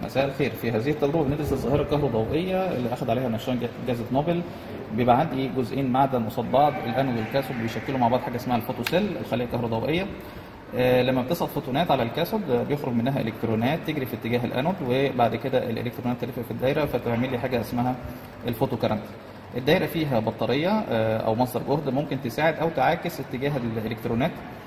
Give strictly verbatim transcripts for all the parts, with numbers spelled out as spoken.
مساء الخير. في هذه التجربة بندرس الظاهرة الكهروضوئية اللي أخذ عليها نشان جائزة نوبل. بيبقى عندي جزئين معدن قصاد بعض، الأنود والكاثود بيشكلوا مع بعض حاجة اسمها الفوتوسيل، الخلية الكهروضوئية. آه لما بتصل فوتونات على الكاثود بيخرج منها إلكترونات تجري في اتجاه الأنود، وبعد كده الإلكترونات تلف في الدايرة فتعمل لي حاجة اسمها الفوتو كارنت. الدايرة فيها بطارية آه أو مصدر جهد ممكن تساعد أو تعاكس اتجاه الإلكترونات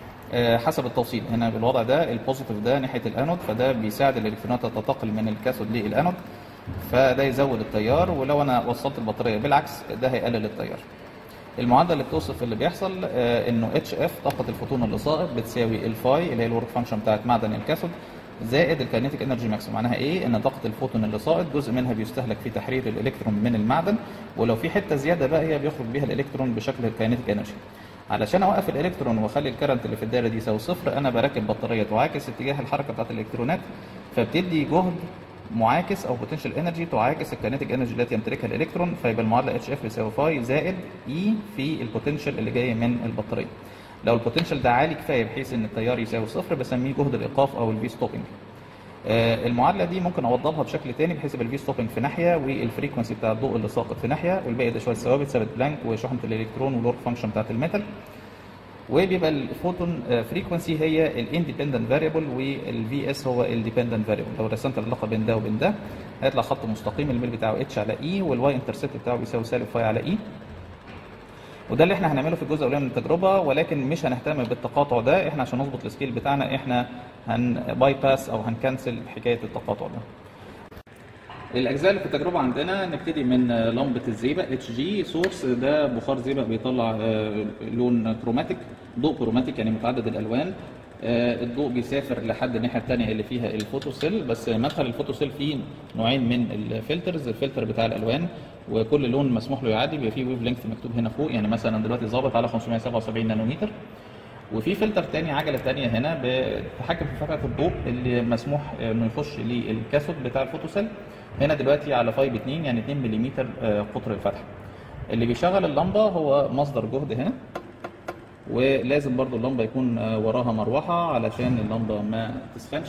حسب التوصيل. هنا بالوضع ده البوزيتيف ده ناحيه الانود، فده بيساعد الالكترونات تنتقل من الكاثود للانود، فده يزود التيار. ولو انا وصلت البطاريه بالعكس ده هيقلل التيار. المعادله اللي بتوصف اللي بيحصل انه اتش اف طاقه الفوتون اللي ساقط بتساوي الفاي اللي هي الورك فانكشن بتاعت معدن الكاثود زائد الكاينيتيك انرجي ماكسيموم. معناها ايه؟ ان طاقه الفوتون اللي ساقط جزء منها بيستهلك في تحرير الالكترون من المعدن، ولو في حته زياده بقى هي بيخرج بيها الالكترون بشكل الكاينيتيك انرجي. علشان اوقف الالكترون واخلي الكرنت اللي في الدايره دي يساوي صفر، انا بركب بطاريه تعاكس اتجاه الحركه بتاعت الالكترونات، فبتدي جهد معاكس او بوتنشال انرجي تعاكس الكينيتيك انرجي التي يمتلكها الالكترون، فيبقى المعادله اتش اف يساوي فاي زائد اي في البوتنشال اللي جاي من البطاريه. لو البوتنشال ده عالي كفايه بحيث ان التيار يساوي صفر بسميه جهد الايقاف او الفي ستوبنج. آه المعادله دي ممكن اوضبها بشكل تاني بحيث يبقى الفي ستوبنج في ناحيه والفريكونسي بتاع الضوء اللي ساقط في ناحيه، والباقي ده شويه ثوابت، ثابت بلانك وشحنه الالكترون والورك فانكشن بتاعت الميتال. وبيبقى الفوتون فريكونسي هي الاندبندنت فاريبل والفي اس هو الديبندنت فاريبل. لو رسمت العلاقه بين ده وبين ده هيطلع خط مستقيم، الميل بتاعه اتش على اي والواي انترسبت بتاعه بيساوي سالب فاي على اي. وده اللي احنا هنعمله في الجزء الاولاني من التجربه، ولكن مش هنهتم بالتقاطع ده. احنا عشان نظبط السكيل بتاعنا احنا هنباي باس او هنكنسل حكايه التقاطع ده. الاجزاء اللي في التجربه عندنا نبتدي من لمبه الزئبق اتش جي سورس، ده بخار زئبق بيطلع لون كروماتيك، ضوء كروماتيك يعني متعدد الالوان. الضوء بيسافر لحد الناحيه الثانيه اللي فيها الفوتوسيل، بس مدخل الفوتوسيل فيه نوعين من الفلترز، الفلتر بتاع الالوان وكل لون مسموح له يعدي بيبقى فيه ويف لينث مكتوب هنا فوق، يعني مثلا دلوقتي ظابط على خمسمائة وسبعة وسبعين نانومتر. وفي فلتر تاني عجله تانيه هنا بتتحكم في فتحه الضوء اللي مسموح انه يخش للكاثود بتاع الفوتوسيل. هنا دلوقتي على فايب اتنين يعني اتنين ملم قطر الفتحه. اللي بيشغل اللمبه هو مصدر جهد هنا، ولازم برضو اللمبه يكون وراها مروحه علشان اللمبه ما تسخنش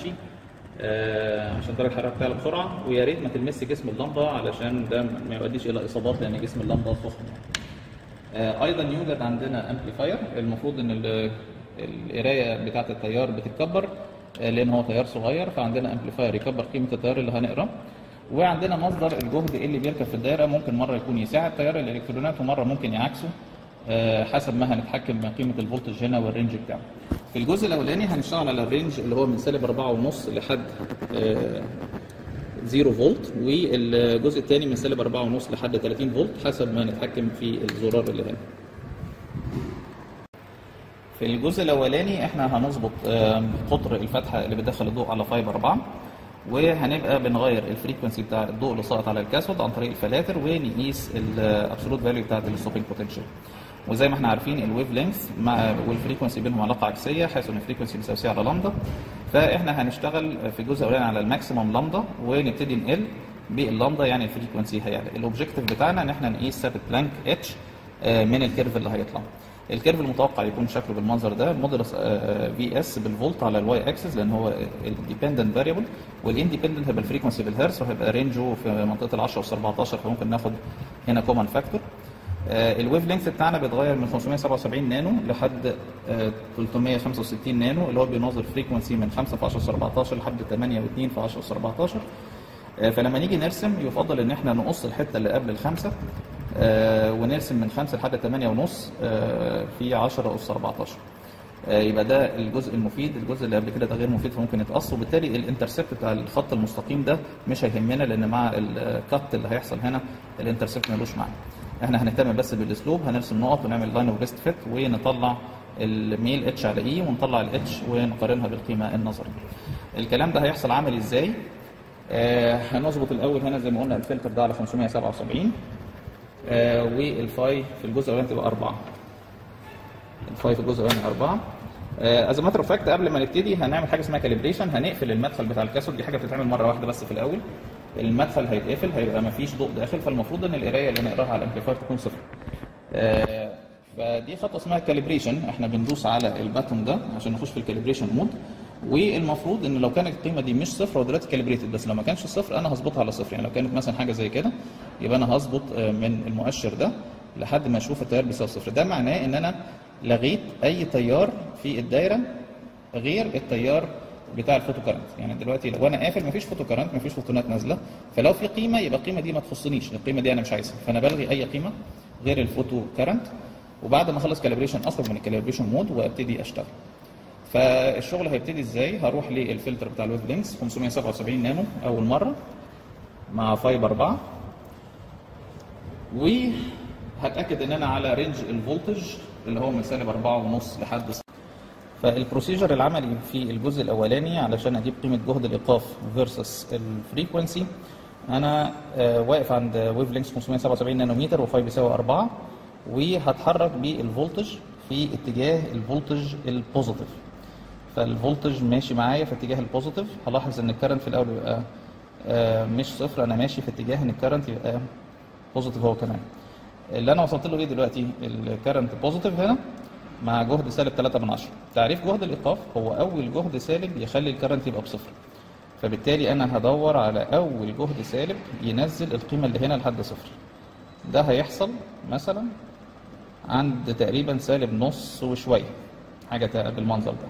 عشان درجه الحراره بتعلى بسرعه، ويا ريت ما تلمس جسم اللمبه علشان ده ما يؤديش الى اصابات لان جسم اللمبه سخن. ايضا يوجد عندنا امبليفاير، المفروض ان القرايه بتاعه التيار بتتكبر لان هو تيار صغير، فعندنا امبليفاير يكبر قيمه التيار اللي هنقراه. وعندنا مصدر الجهد اللي بيركب في الدايره، ممكن مره يكون يساعد تيار الالكترونات ومره ممكن يعكسه حسب ما هنتحكم بقيمه الفولتج هنا والرينج بتاعه. في الجزء الاولاني هنشتغل على الرينج اللي هو من سالب أربعة ونص لحد صفر فولت، والجزء الثاني من سالب أربعة ونص لحد تلاتين فولت حسب ما نتحكم في الزرار اللي هنا. في الجزء الاولاني احنا هنظبط قطر الفتحه اللي بتدخل الضوء على فايب أربعة، وهنبقى بنغير الفريكونسي بتاع الضوء اللي ساقط على الكاثود عن طريق الفلاتر، ونقيس الابسولوت فاليو بتاعت الستوبنج بوتنشال. وزي ما احنا عارفين الويف لينث مع والفريكونسي بينهم علاقه عكسيه، حيث ان الفريكونسي بيساوي سي على لامدا. فاحنا هنشتغل في الجزء الاولاني على الماكسيمم لامدا ونبتدي نقل باللامدا، يعني الفريكونسي هيعلى. الاوبجيكتيف بتاعنا ان احنا نقيس ثابت بلانك اتش من الكيرف اللي هيطلع. الكيرف المتوقع يكون شكله بالمنظر ده، مودولس في اس بالفولت على الواي اكسس لان هو الديبندنت فاريبل، والاندبندنت هيبقى الفريكونسي بالهرتز وهيبقى رينجه في منطقه ال عشرة وسبعتاشر، فممكن ناخد هنا كومن فاكتور. الويف لينث بتاعنا بيتغير من خمسمائة وسبعة وسبعين نانو لحد تلتمائة وخمسة وستين نانو، اللي هو بيناظر فريكونسي من خمسة في عشرة سبعتاشر لحد ثمانية واتنين في عشرة سبعتاشر. فلما نيجي نرسم يفضل ان احنا نقص الحته اللي قبل الخمسه ونرسم من خمسة لحد ثمانية ونص في عشرة أس سبعتاشر. يبقى ده الجزء المفيد، الجزء اللي قبل كده ده غير مفيد فممكن يتقص، وبالتالي الانترسبت بتاع الخط المستقيم ده مش هيهمنا لان مع الكات اللي هيحصل هنا الانترسبت ملوش معنى. احنا هنهتم بس بالاسلوب، هنرسم نقط ونعمل لاين اوف ريست فيت ونطلع الميل اتش على اي ونطلع الاتش ونقارنها بالقيمه النظري. الكلام ده هيحصل عملي ازاي؟ آه هنظبط الاول هنا زي ما قلنا الفلتر ده على خمسمائة وسبعة وسبعين، آه والفاي في الجزء الاولاني تبقى أربعة. الفاي في الجزء الاولاني أربعة. از ماتر اوف فاكت قبل ما نبتدي هنعمل حاجه اسمها كاليبريشن، هنقفل المدخل بتاع الكاثود، دي حاجه بتتعمل مره واحده بس في الاول. المدخل هيتقفل هيبقى ما فيش ضوء داخل، فالمفروض ان القرايه اللي نقراها على الامبليفاير تكون صفر. آه فدي خطوه اسمها كاليبريشن، احنا بندوس على الباتون ده عشان نخش في الكاليبريشن مود، والمفروض ان لو كانت القيمه دي مش صفر، هو دلوقتي كاليبريتد، بس لو ما كانش صفر انا هظبطها على صفر. يعني لو كانت مثلا حاجه زي كده يبقى انا هظبط من المؤشر ده لحد ما اشوف التيار بيساوي صفر. ده معناه ان انا لغيت اي تيار في الدايره غير التيار بتاع الفوتو كارنت. يعني دلوقتي لو انا قافل مفيش فوتو كارنت، مفيش فوتونات نازله، فلو في قيمه يبقى القيمه دي ما تخصنيش، القيمه دي انا مش عايزها، فانا بلغي اي قيمه غير الفوتو كارنت. وبعد ما اخلص كاليبريشن اخرج من الكاليبريشن مود وابتدي اشتغل. فالشغل هيبتدي ازاي؟ هروح للفلتر بتاع الويف لينكس خمسمية وسبعة وسبعين نانو اول مره مع فايبر أربعة، وهتاكد ان انا على رينج الفولتج اللي هو من سالب أربعة ونص لحد صفر. فالبروسيجر العملي في الجزء الاولاني علشان اجيب قيمه جهد الايقاف فيرسس الفريكونسي، انا آه واقف عند ويف لينكس خمسمية وسبعة وسبعين نانومتر وفاي بيساوي أربعة، وهتحرك بالفولتج في اتجاه الفولتج البوزيتيف. فالفولتج ماشي معايا في اتجاه البوزيتيف. هلاحظ ان الكرنت في الاول بيبقى آه مش صفر، انا ماشي في اتجاه ان الكرنت يبقى بوزيتيف هو كمان. اللي انا وصلت له ايه دلوقتي؟ الكرنت بوزيتيف هنا مع جهد سالب ثلاثة من عشرة. تعريف جهد الايقاف هو اول جهد سالب يخلي الكرنت يبقى بصفر، فبالتالي انا هدور على اول جهد سالب ينزل القيمه اللي هنا لحد صفر. ده هيحصل مثلا عند تقريبا سالب نص وشويه، حاجه بالمنظر ده.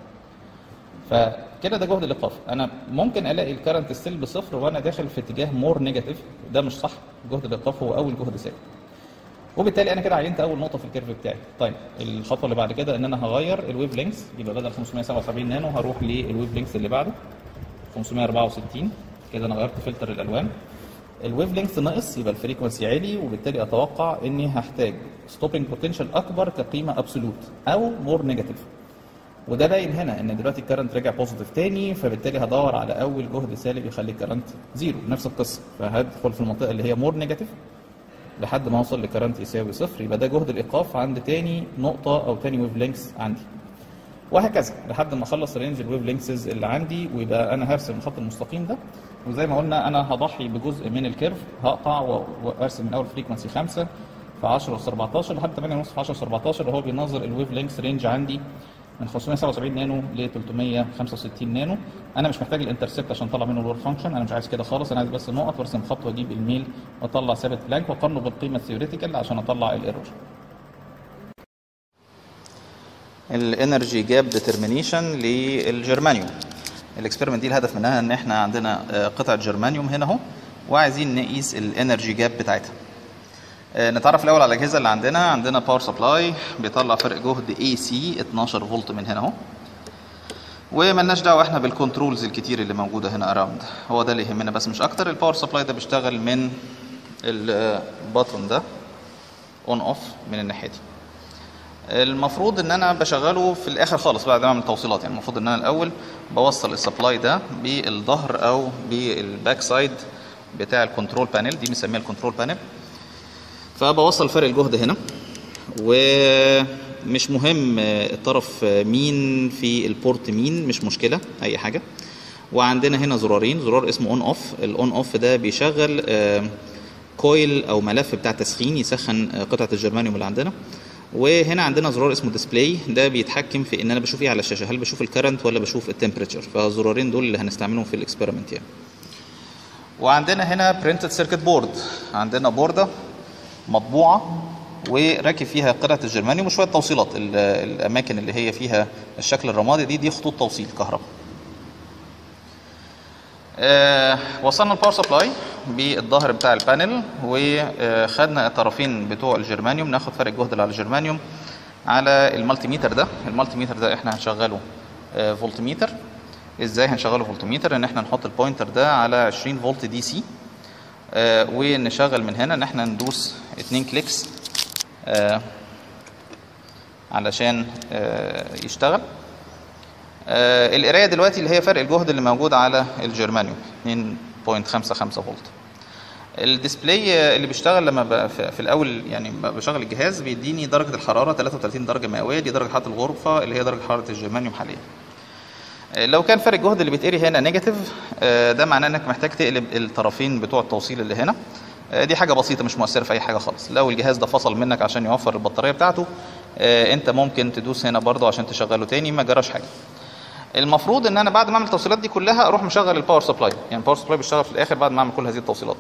فكده ده جهد الايقاف. انا ممكن الاقي الكرنت ستيل بصفر وانا داخل في اتجاه مور نيجاتيف، ده مش صح. جهد الايقاف هو اول جهد سالب، وبالتالي انا كده عينت اول نقطه في الكيرف بتاعي. طيب الخطوه اللي بعد كده ان انا هغير الويف لينكس، يبقى بدل خمسمية وسبعة وسبعين نانو هروح للويف لينكس اللي بعده خمسمية وأربعة وستين. كده انا غيرت فلتر الالوان. الويف لينكس ناقص يبقى الفريكونسي عالي، وبالتالي اتوقع اني هحتاج ستوبنج بوتنشال اكبر كقيمه ابسولوت او مور نيجاتيف. وده باين هنا ان دلوقتي الكرنت رجع بوزيتيف تاني، فبالتالي هدور على اول جهد سالب يخلي الكرنت زيرو، نفس القصه. فهدخل في المنطقه اللي هي مور نيجاتيف لحد ما اوصل لكرنت يساوي صفر، يبقى ده جهد الايقاف عند تاني نقطه او تاني ويف لينكس عندي، وهكذا لحد ما اخلص رينج الويف لينكسز اللي عندي. ويبقى انا هرسم الخط المستقيم ده، وزي ما قلنا انا هضحي بجزء من الكيرف، هقطع وارسم من اول فريكونسي خمسة في عشرة أس أربعتاشر لحد ثمانية ونص في عشرة أس أربعتاشر، وهو بينظر الويف لينكس رينج عندي من خمسمية وسبعة وسبعين نانو ل ثلاثمية وخمسة وستين نانو. انا مش محتاج الانترسبت عشان اطلع منه الورك فانكشن، انا مش عايز كده خالص، انا عايز بس نقط وارسم خط واجيب الميل واطلع ثابت بلانك واقارنه بالقيمه الثيوريتيكال عشان اطلع الايرور. الانرجي جاب ديترمينيشن للجرمانيوم. الاكسبيرمنت دي الهدف منها ان احنا عندنا قطعه جرمانيوم هنا اهو، وعايزين نقيس الانرجي جاب بتاعتها. نتعرف الاول على الاجهزه اللي عندنا. عندنا باور سبلاي بيطلع فرق جهد اي سي اتناشر فولت من هنا اهو، وملناش دعوه احنا بالكنترولز الكتير اللي موجوده هنا اراوند، هو ده اللي يهمنا بس مش اكتر. الباور سبلاي ده بيشتغل من الباتون ده اون اوف من الناحيه دي. المفروض ان انا بشغله في الاخر خالص بعد ما اعمل توصيلات. يعني المفروض ان انا الاول بوصل السبلاي ده بالظهر او بالباك سايد بتاع الكنترول بانل، دي بنسميها الكنترول بانل. فبوصل فرق الجهد هنا، ومش مهم الطرف مين في البورت مين، مش مشكله اي حاجه. وعندنا هنا زرارين، زرار اسمه اون اوف. الاون اوف ده بيشغل كويل او ملف بتاع تسخين يسخن قطعه الجرمانيوم اللي عندنا. وهنا عندنا زرار اسمه ديسبلاي، ده بيتحكم في ان انا بشوف ايه على الشاشه، هل بشوف الكرنت ولا بشوف التمبريتشر. فالزرارين دول اللي هنستعملهم في الاكسبيرمنت يعني. وعندنا هنا برينتد سيركت بورد، عندنا بورده مطبوعه وراكب فيها قطعه الجرمانيوم وشويه توصيلات. الاماكن اللي هي فيها الشكل الرمادي دي دي خطوط توصيل كهرباء. آه وصلنا الباور سبلاي بالظهر بتاع البانل، وخدنا الطرفين بتوع الجرمانيوم. ناخد فرق الجهد اللي على الجرمانيوم على المالتي ميتر ده. المالتي ميتر ده احنا هنشغله آه فولت ميتر. ازاي هنشغله فولت ميتر؟ ان احنا نحط البوينتر ده على عشرين فولت دي سي، آه ونشغل من هنا ان احنا ندوس اتنين كليكس آه علشان آه يشتغل. آه القرايه دلوقتي اللي هي فرق الجهد اللي موجود على الجرمانيوم اتنين فاصلة خمسة خمسة فولت. الديسبلاي اللي بيشتغل لما في الاول يعني بشغل الجهاز بيديني درجه الحراره ثلاثة وثلاثين درجه مئويه، دي درجه حراره الغرفه اللي هي درجه حراره الجرمانيوم حاليا. لو كان فرق الجهد اللي بيتقري هنا نيجاتيف، ده معناه انك محتاج تقلب الطرفين بتوع التوصيل اللي هنا. دي حاجه بسيطه مش مؤثره في اي حاجه خالص. لو الجهاز ده فصل منك عشان يوفر البطاريه بتاعته، انت ممكن تدوس هنا برضه عشان تشغله تاني، ما جراش حاجه. المفروض ان انا بعد ما اعمل التوصيلات دي كلها اروح مشغل الباور سبلاي، يعني الباور سبلاي بيشتغل في الاخر بعد ما اعمل كل هذه التوصيلات.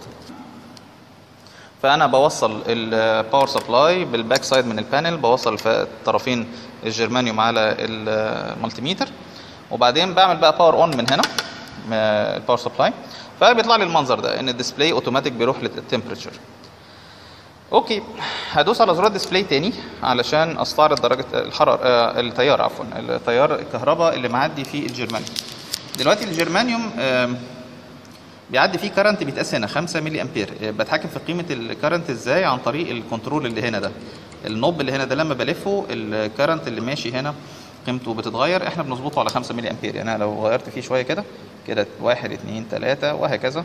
فانا بوصل الباور سبلاي بالباك سايد من البانل، بوصل في الطرفين الجرمانيوم على المالتي ميتر، وبعدين بعمل بقى باور اون من هنا الباور سبلاي، فبيطلع لي المنظر ده ان الديسبلاي اوتوماتيك بيروح للتمبريتشر. اوكي، هدوس على زرار ديسبلاي تاني علشان استعرض درجه الحراره آه التيار عفوا التيار الكهرباء اللي معدي في الجرمانيوم. دلوقتي الجرمانيوم آه بيعدي فيه كارنت بيتقاس هنا خمسة ملي امبير. بتحكم في قيمه الكارنت ازاي؟ عن طريق الكنترول اللي هنا ده، النوب اللي هنا ده لما بلفه الكارنت اللي ماشي هنا قيمته بتتغير، احنا بنظبطه على خمسة ملي امبير. يعني انا لو غيرت فيه شويه كده كده واحد اتنين تلاته وهكذا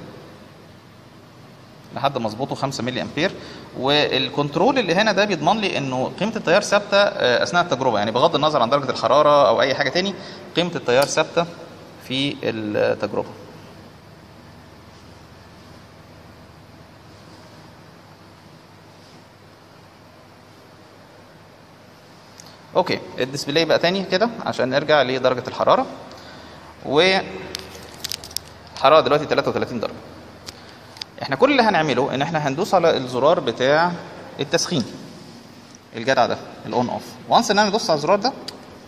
لحد ما اظبطه خمسة ملي امبير. والكنترول اللي هنا ده بيضمن لي انه قيمه التيار ثابته اثناء التجربه، يعني بغض النظر عن درجه الحراره او اي حاجه تاني قيمه التيار ثابته في التجربه. اوكي، الديسبلاي بقى تاني كده عشان نرجع لدرجه الحراره. والحراره دلوقتي تلاتة وتلاتين درجه. احنا كل اللي هنعمله ان احنا هندوس على الزرار بتاع التسخين الجدع ده الاون اوف. وانس ان انا ادوس على الزرار ده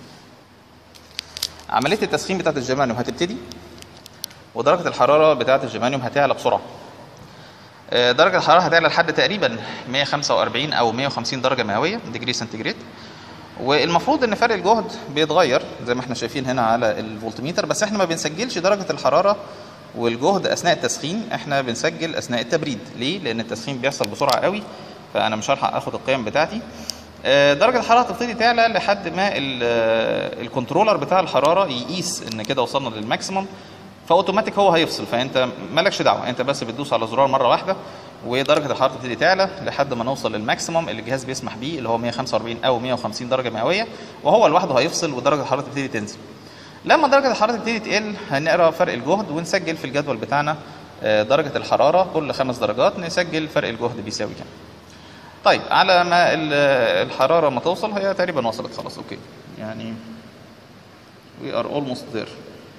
عمليه التسخين بتاعه الجرمانيوم هتبتدي، ودرجه الحراره بتاعه الجرمانيوم هتعلى بسرعه. درجه الحراره هتعلى لحد تقريبا مية وخمسة وأربعين او مية وخمسين درجه مئويه ديجري سنتيجريد. والمفروض ان فرق الجهد بيتغير زي ما احنا شايفين هنا على الفولتميتر، بس احنا ما بنسجلش درجه الحراره والجهد اثناء التسخين، احنا بنسجل اثناء التبريد. ليه؟ لان التسخين بيحصل بسرعه قوي فانا مش هلحق اخد القيم بتاعتي. درجه الحراره تبتدي تعلى لحد ما الكنترولر بتاع الحراره يقيس ان كده وصلنا للماكسيمم، فاوتوماتيك هو هيفصل، فانت مالكش دعوه، انت بس بتدوس على زرار مره واحده ودرجه الحراره تبتدي تعلى لحد ما نوصل للماكسيمم اللي الجهاز بيسمح بيه اللي هو مية وخمسة وأربعين او مية وخمسين درجه مئويه، وهو لوحده هيفصل ودرجه الحراره تبتدي تنزل. لما درجه الحراره تبتدي تقل هنقرا فرق الجهد ونسجل في الجدول بتاعنا درجه الحراره كل خمس درجات نسجل فرق الجهد بيساوي كام. طيب على ما الحراره ما توصل، هي تقريبا وصلت خلاص. اوكي، يعني we are almost there.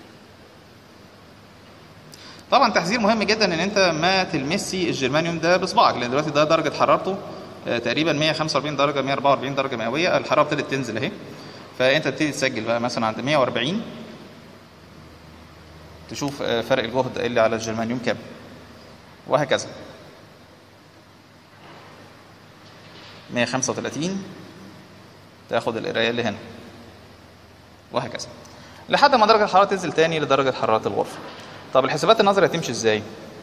طبعا تحذير مهم جدا ان انت ما تلمسي الجرمانيوم ده بصباعك، لان دلوقتي ده درجه حرارته تقريبا مية وخمسة وأربعين درجه مية وأربعة وأربعين درجه مئويه، الحراره ابتدت تنزل اهي، فانت تبتدي تسجل بقى مثلا عند مية وأربعين تشوف فرق الجهد اللي على الجرمانيوم كام، وهكذا. مية وخمسة وتلاتين تاخد القرايه اللي هنا، وهكذا لحد ما درجه الحراره تنزل تاني لدرجه حراره الغرفه. طب الحسابات النظري هتمشي ازاي؟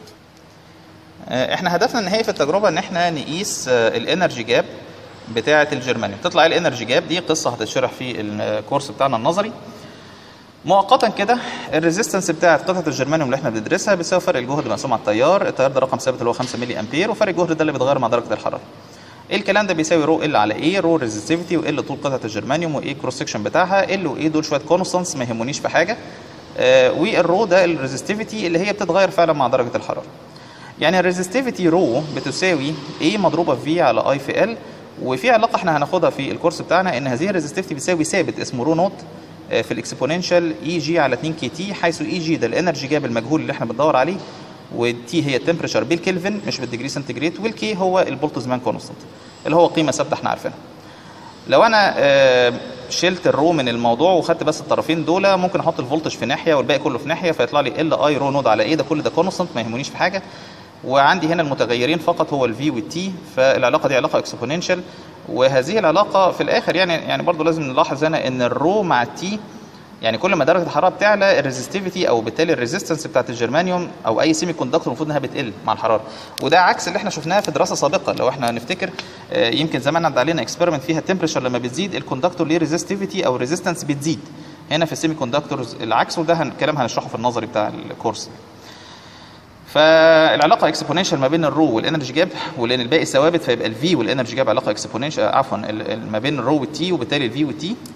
احنا هدفنا النهائي في التجربه ان احنا نقيس الانرجي جاب بتاعه الجرمانيوم. تطلع الانرجي جاب دي قصه هتتشرح في الكورس بتاعنا النظري. مؤقتا كده الريزيستنس بتاعه قطعه الجرمانيوم اللي احنا بندرسها بتساوي فرق الجهد مقسوم على التيار، التيار ده رقم ثابت اللي هو خمسة ملي امبير، وفرق الجهد ده اللي بيتغير مع درجه الحراره. الكلام ده بيساوي رو ال على ايه، رو ريزستيفيتي وال طول قطعه الجرمانيوم وايه كروس سكشن بتاعها، ال وايه دول شويه كونستانتس ما يهمونيش في حاجه، آه والرو ده الريزستيفيتي اللي هي بتتغير فعلا مع درجه الحراره. يعني الريزستيفيتي رو بتساوي ايه مضروبه في في على اي في ال، وفي علاقه احنا هناخدها في الكورس بتاعنا ان هذه الريزستيفيتي بتساوي ثابت اسمه رو نوت في الاكسبوننشال اي جي على اتنين كي تي، حيث اي جي ده الانرجي جاب المجهول اللي احنا بندور عليه، والتي هي التمبريتشر بالكلفن مش بالديجري سنتيجريد، والكي هو البولتزمان كونستانت اللي هو قيمه ثابته احنا عارفينها. لو انا آه شلت الرو من الموضوع وخدت بس الطرفين دول، ممكن احط الفولتج في ناحيه والباقي كله في ناحيه، فيطلع لي ال اي رو نود على ايه، ده كل ده كونستانت ما يهمنيش في حاجه، وعندي هنا المتغيرين فقط هو الفي والتي، فالعلاقه دي علاقه اكسبوننشال. وهذه العلاقه في الاخر يعني يعني برضو لازم نلاحظ هنا ان الرو مع التي، يعني كل ما درجه الحراره بتعلى الريزستيفيتي او بالتالي الريزيستنس بتاعت الجرمانيوم او اي سيمي كوندكتور المفروض انها بتقل مع الحراره، وده عكس اللي احنا شفناه في دراسه سابقه. لو احنا نفتكر يمكن زمان عدى علينا اكسبيرمنت فيها التمبريتشر لما بتزيد الكوندكتور ليه ريزستيفيتي او ريزيستنس بتزيد، هنا في السيمي كوندكتورز العكس، وده الكلام هنشرحه في النظري بتاع الكورس. فالعلاقه اكسبوننشال ما بين الرو والانرجي جاب، ولان الباقي ثوابت فيبقى الفي والانرجي جاب علاقه اكسبوننشال عفوا ما بين الرو والتي، وبالتالي الفي والتي.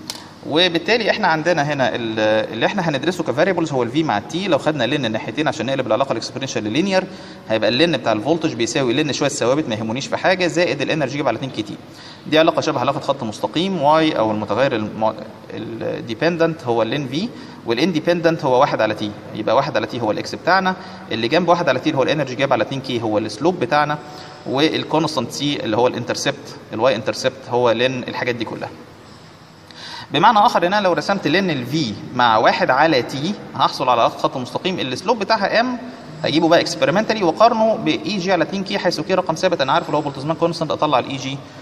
وبالتالي احنا عندنا هنا اللي احنا هندرسه كفاريبلز هو الفي مع التي. لو خدنا لن الناحيتين عشان نقلب العلاقه الاكسبوننشال للينير، هيبقى اللن بتاع الفولتج بيساوي لن شويه ثوابت ما يهمونيش في حاجه زائد الانرجي على اتنين كي تي. دي علاقه شبه علاقه خط مستقيم. واي او المتغير الديبندنت هو اللين في، والانديبندنت هو واحد على تي، يبقى واحد على تي هو الاكس بتاعنا، اللي جنب واحد على تي اللي هو الانرجي جاب على اتنين كي هو السلوب بتاعنا، والكونستانت سي اللي هو الانترسبت الواي انترسبت هو لن الحاجات دي كلها. بمعنى اخر ان انا لو رسمت لن الفي مع واحد على تي هحصل على خط مستقيم السلوب بتاعها ام، هجيبه بقى اكسبيرمنتالي وقارنه باي جي على اتنين كي، حيث كي رقم ثابت انا عارف اللي هو بولتزمان كونستانت، اطلع الاي جي